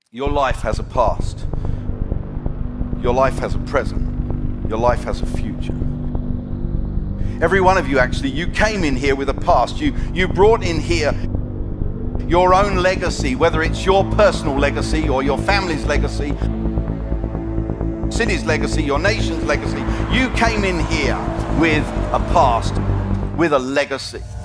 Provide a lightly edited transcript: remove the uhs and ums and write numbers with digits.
Your life has a past. Your life has a present. Your life has a future. Every one of you, actually, you came in here with a past. You brought in here your own legacy, whether it's your personal legacy or your family's legacy, city's legacy, your nation's legacy. You came in here with a past, with a legacy.